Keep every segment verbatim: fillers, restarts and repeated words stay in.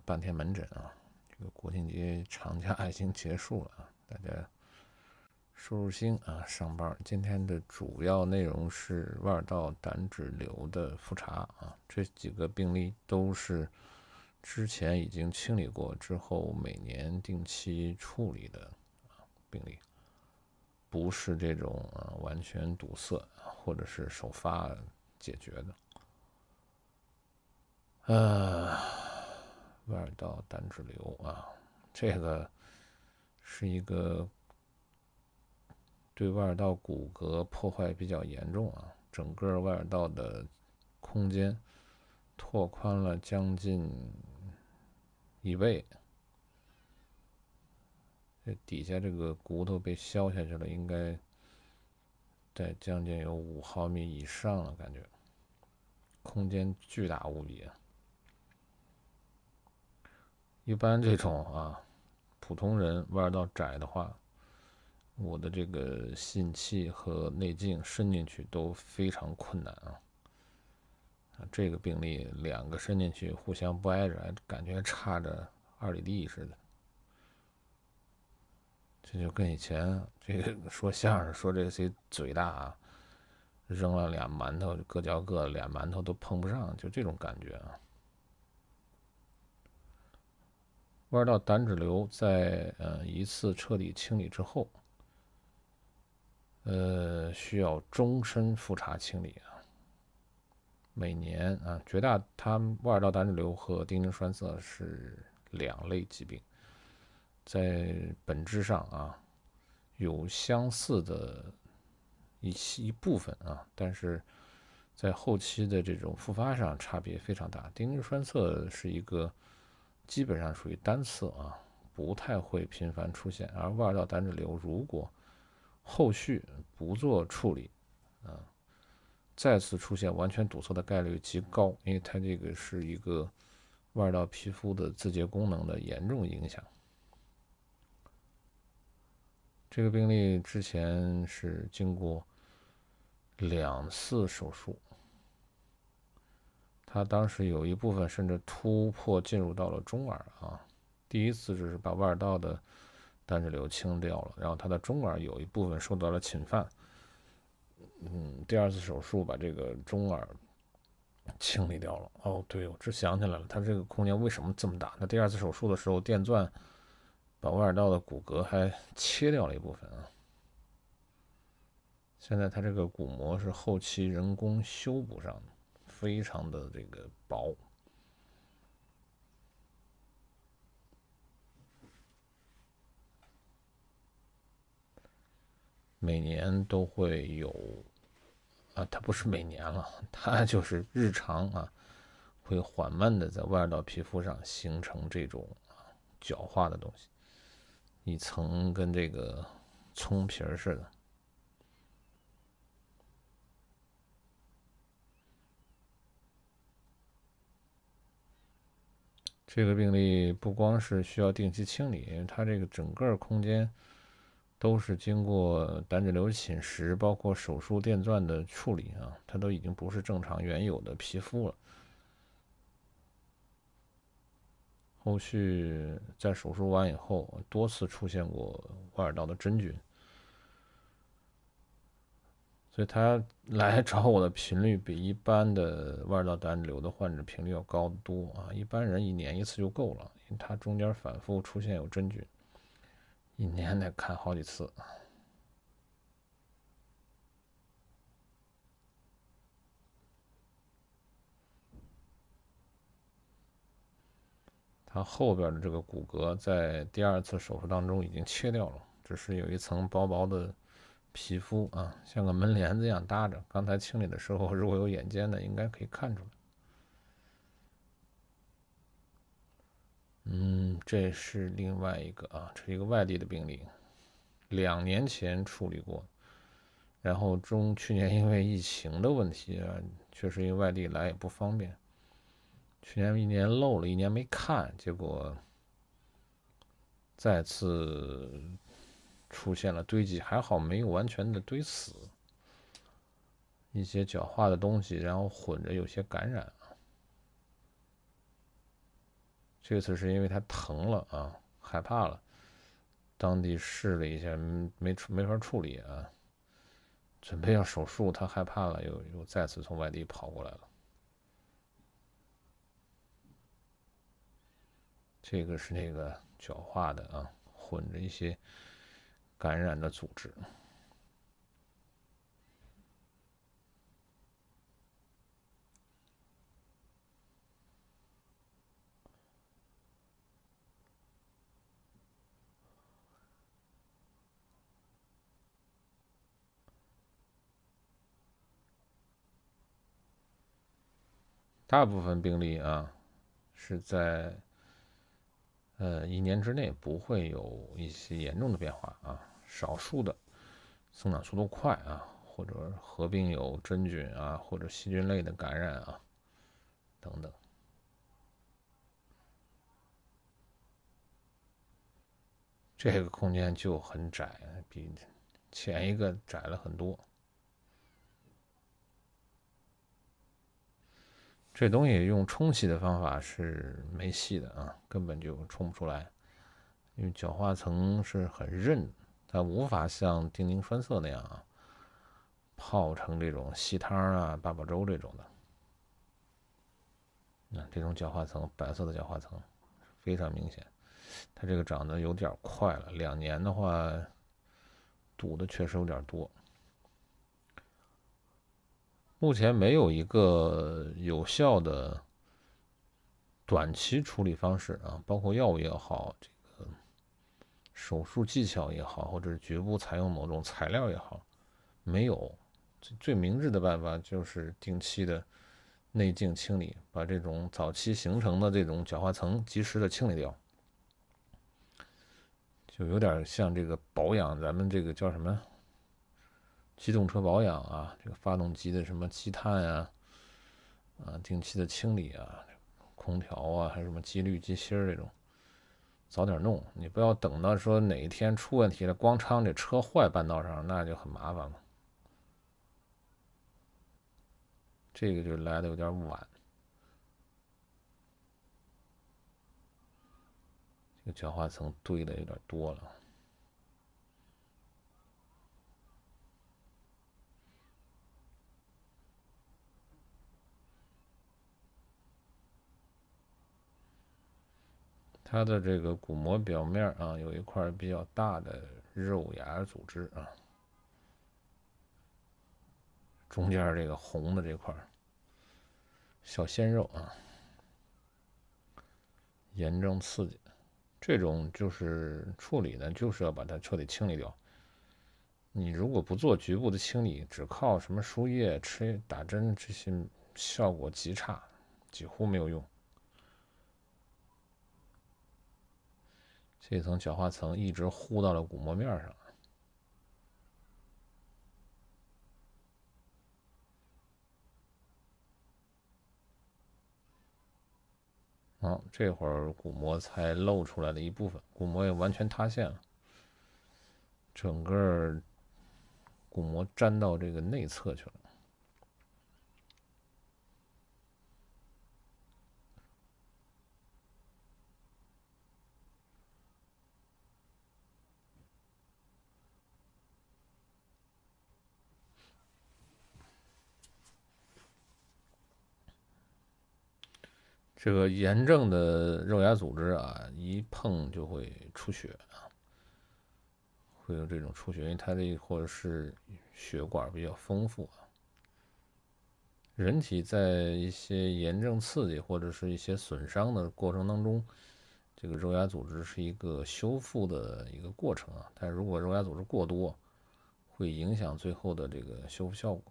半天门诊啊，这个国庆节长假已经结束了啊，大家收拾心啊上班。今天的主要内容是腕道胆脂瘤的复查啊，这几个病例都是之前已经清理过之后每年定期处理的病例，不是这种啊完全堵塞或者是首发解决的。呃，腕道胆脂瘤啊，这个是一个对腕耳道骨骼破坏比较严重啊，整个腕耳道的空间拓宽了将近一倍，这底下这个骨头被削下去了，应该在将近有五毫米以上了，感觉空间巨大无比啊。一般这种啊，普通人腕耳道窄的话，我的这个信气和内镜伸进去都非常困难啊。这个病例两个伸进去互相不挨着，感觉差着二里地似的。这就跟以前这个说相声说这个谁嘴大啊，扔了俩馒头各嚼各，俩馒头都碰不上，就这种感觉啊。腕道胆脂瘤在呃一次彻底清理之后，呃需要终身复查清理啊。每年啊，绝大它腕道胆脂瘤和丁宁栓塞是两类疾病，在本质上啊有相似的一一部分啊，但是在后期的这种复发上差别非常大。丁宁栓塞是一个基本上属于单次啊，不太会频繁出现，而腕道胆脂瘤如果后续不做处理啊，再次出现完全堵塞的概率极高，因为它这个是一个腕道皮肤的自洁功能的严重影响。这个病例之前是经过两次手术，他当时有一部分甚至突破进入到了中耳啊。第一次就是把腕道的胆脂瘤清掉了，然后他的中耳有一部分受到了侵犯。嗯，第二次手术把这个中耳清理掉了。哦，对，我这想起来了，他这个空间为什么这么大？那第二次手术的时候，电钻把腕耳道的骨骼还切掉了一部分啊。现在它这个骨膜是后期人工修补上的，非常的这个薄。每年都会有啊，它不是每年了，它就是日常啊，会缓慢的在腕耳道皮肤上形成这种啊角化的东西，一层跟这个葱皮似的。这个病例不光是需要定期清理，因为它这个整个空间都是经过胆脂瘤侵蚀，包括手术电钻的处理啊，它都已经不是正常原有的皮肤了。后续在手术完以后，多次出现过腕耳道的真菌，所以他来找我的频率比一般的腕耳道胆脂瘤的患者频率要高得多啊！一般人一年一次就够了，因为他中间反复出现有真菌，一年得看好几次。它后边的这个骨骼在第二次手术当中已经切掉了，只是有一层薄薄的皮肤啊，像个门帘子一样搭着。刚才清理的时候，如果有眼尖的，应该可以看出来。嗯，这是另外一个啊，这是一个外地的病例，两年前处理过，然后中去年因为疫情的问题啊，确实因为外地来也不方便，去年一年漏了一年没看，结果再次出现了堆积，还好没有完全的堆死，一些角化的东西，然后混着有些感染。 这次是因为他疼了啊，害怕了，当地试了一下，没没法处理啊，准备要手术，他害怕了，又又再次从外地跑过来了。这个是那个角化的啊，混着一些感染的组织。大部分病例啊是在呃一年之内不会有一些严重的变化啊，少数的生长速度快啊，或者合并有真菌啊或者细菌类的感染啊等等。这个空间就很窄，比前一个窄了很多。这东西用冲洗的方法是没戏的啊，根本就冲不出来，因为角化层是很韧，它无法像丁宁栓塞那样啊泡成这种稀汤啊、八宝粥这种的。那这种角化层，白色的角化层非常明显，它这个长得有点快了，两年的话堵的确实有点多。目前没有一个有效的短期处理方式啊，包括药物也好，这个手术技巧也好，或者是局部采用某种材料也好，没有。最明智的办法就是定期的内镜清理，把这种早期形成的这种角化层及时的清理掉，就有点像这个保养，咱们这个叫什么？机动车保养啊，这个发动机的什么积碳啊，啊，定期的清理啊，空调啊，还有什么机滤、机芯这种，早点弄。你不要等到说哪一天出问题了，光昌这车坏半道上，那就很麻烦了。这个就来的有点晚，这个角化层堆的有点多了。它的这个鼓膜表面啊，有一块比较大的肉芽组织啊，中间这个红的这块小鲜肉啊，炎症刺激，这种就是处理呢，就是要把它彻底清理掉。你如果不做局部的清理，只靠什么输液、吃打针这些，效果极差，几乎没有用。这层角化层一直糊到了鼓膜面上。啊，这会儿鼓膜才露出来的一部分，鼓膜也完全塌陷了，整个鼓膜粘到这个内侧去了。这个炎症的肉芽组织啊，一碰就会出血啊，会有这种出血，因为它这或者是血管比较丰富啊。人体在一些炎症刺激或者是一些损伤的过程当中，这个肉芽组织是一个修复的一个过程啊。但如果肉芽组织过多，会影响最后的这个修复效果。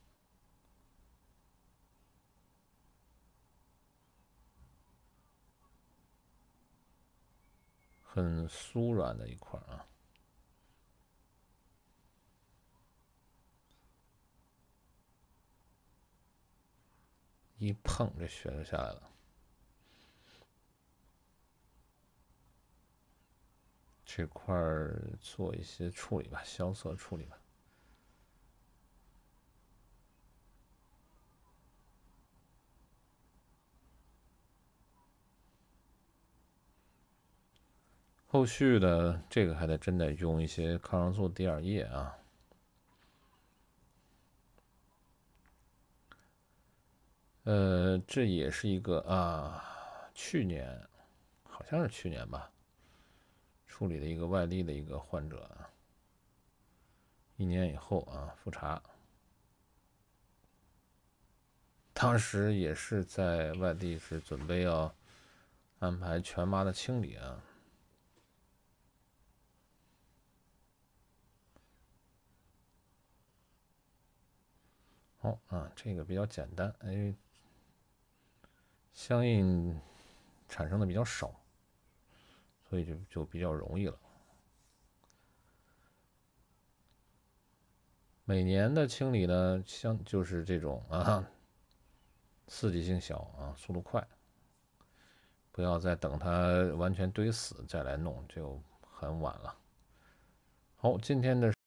很酥软的一块啊，一碰这血就下来了。这块做一些处理吧，消色处理吧。 后续的这个还得真得用一些抗生素滴眼液啊。呃，这也是一个啊，去年好像是去年吧，处理的一个外力的一个患者啊，一年以后啊复查，当时也是在外地是准备要安排全麻的清理啊。好啊，这个比较简单，因为相应产生的比较少，所以就就比较容易了。每年的清理呢，像就是这种啊，刺激性小啊，速度快，不要再等它完全堆死再来弄，就很晚了。好，今天的。